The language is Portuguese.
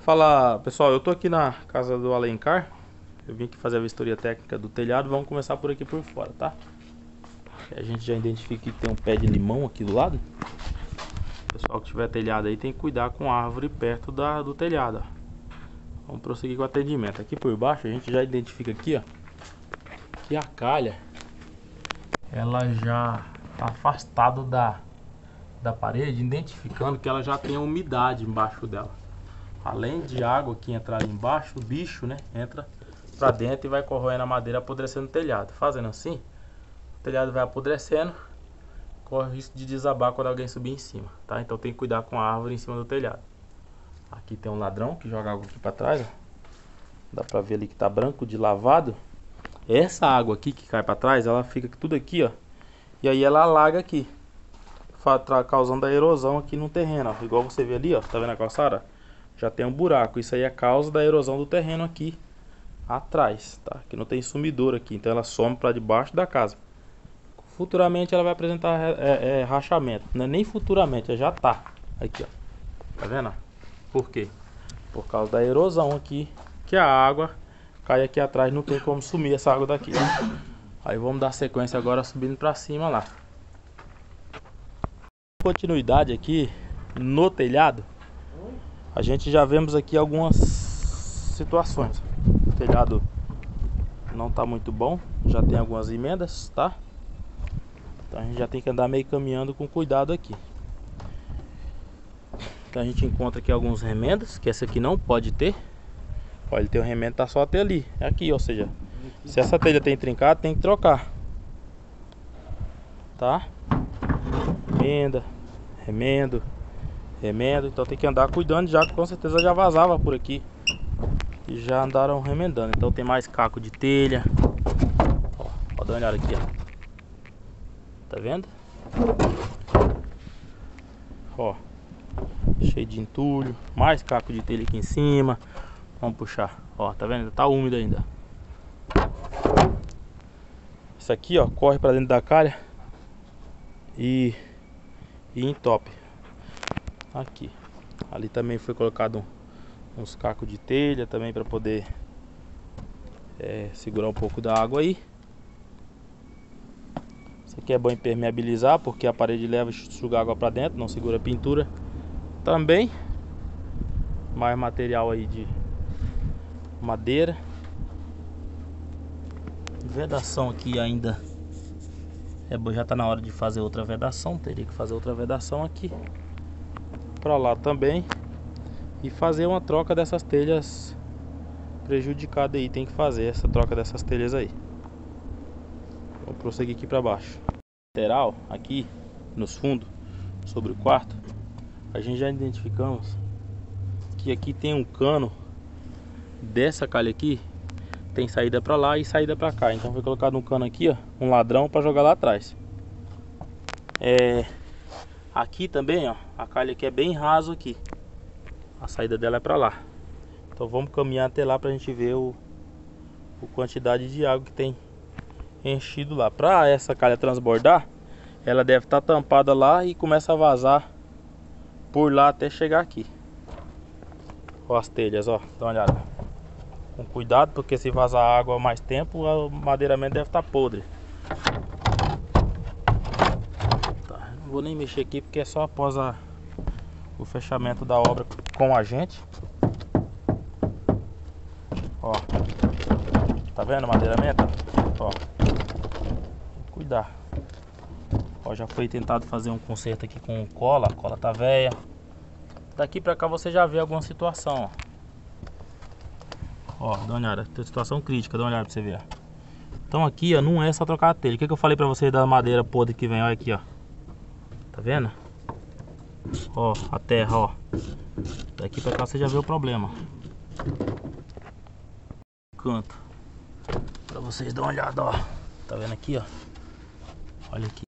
Fala pessoal, eu tô aqui na casa do Alencar. Eu vim aqui fazer a vistoria técnica do telhado. Vamos começar por aqui por fora, tá? A gente já identifica que tem um pé de limão aqui do lado. Pessoal que tiver telhado aí tem que cuidar com a árvore perto do telhado, ó. Vamos prosseguir com o atendimento. Aqui por baixo a gente já identifica aqui, ó, que a calha ela já tá afastada da parede, identificando que ela já tem umidade embaixo dela. Além de água que entrar ali embaixo, o bicho, né, entra pra dentro e vai corroendo a madeira, apodrecendo o telhado. Fazendo assim, o telhado vai apodrecendo, corre o risco de desabar quando alguém subir em cima, tá? Então tem que cuidar com a árvore em cima do telhado. Aqui tem um ladrão que joga água aqui pra trás, ó. Dá pra ver ali que tá branco de lavado. Essa água aqui que cai pra trás, ela fica tudo aqui, ó. E aí ela alaga aqui, causando a erosão aqui no terreno, ó. Igual você vê ali, ó. Tá vendo a calçada? Já tem um buraco. Isso aí é a causa da erosão do terreno aqui atrás, tá? Que não tem sumidor aqui, então ela some para debaixo da casa. Futuramente ela vai apresentar rachamento. Não é nem futuramente, já tá. Aqui, ó. Tá vendo? Por quê? Por causa da erosão aqui, que a água cai aqui atrás, não tem como sumir essa água daqui. Aí vamos dar sequência agora subindo para cima lá. Continuidade aqui no telhado. A gente já vemos aqui algumas situações. O telhado não tá muito bom, já tem algumas emendas, tá? Então a gente já tem que andar meio caminhando com cuidado aqui. Então a gente encontra aqui alguns remendos, que essa aqui não pode ter. Olha, ele tem um remendo, tá só até ali. É aqui, ou seja, se essa telha tem trincado, tem que trocar. Tá? Emenda, remendo. Então tem que andar cuidando, já que com certeza já vazava por aqui e já andaram remendando. Então tem mais caco de telha. Ó, dá uma olhada aqui, ó. Tá vendo? Ó, cheio de entulho, mais caco de telha aqui em cima. Vamos puxar, ó, tá vendo? Tá úmido ainda. Isso aqui, ó, corre pra dentro da calha e entope. Aqui, ali também foi colocado uns cacos de telha também para poder segurar um pouco da água aí. Isso aqui é bom impermeabilizar, porque a parede leva e suga água para dentro, não segura a pintura. Também mais material aí de madeira. Vedação aqui ainda já tá na hora de fazer outra vedação, teria que fazer outra vedação aqui. Para lá também, e fazer uma troca dessas telhas prejudicadas aí. Tem que fazer essa troca dessas telhas aí. Vamos prosseguir aqui para baixo. Lateral, aqui nos fundos, sobre o quarto, a gente já identificamos que aqui tem um cano dessa calha aqui, tem saída para lá e saída para cá. Então foi colocado um cano aqui, ó, um ladrão para jogar lá atrás. Aqui também, ó, a calha aqui é bem raso aqui. A saída dela é pra lá. Então vamos caminhar até lá pra gente ver o quantidade de água que tem enchido lá. Pra essa calha transbordar, ela deve estar tampada lá e começa a vazar por lá até chegar aqui. Ó as telhas, ó, dá uma olhada. Com cuidado, porque se vazar água mais tempo, o madeiramento deve estar podre. Vou nem mexer aqui porque é só após o fechamento da obra com a gente. Ó, tá vendo o madeiramento? Ó, cuidar. Ó, já foi tentado fazer um conserto aqui com cola, a cola tá velha. Daqui pra cá você já vê alguma situação, ó, dá uma olhada, tem situação crítica, dá uma olhada pra você ver. Então aqui, ó, não é só trocar a telha. O que eu falei pra você da madeira podre que vem? Olha aqui, ó. Tá vendo? Ó, a terra, ó. Daqui pra cá você já vê o problema. Canto. Pra vocês dar uma olhada, ó. Tá vendo aqui, ó? Olha aqui.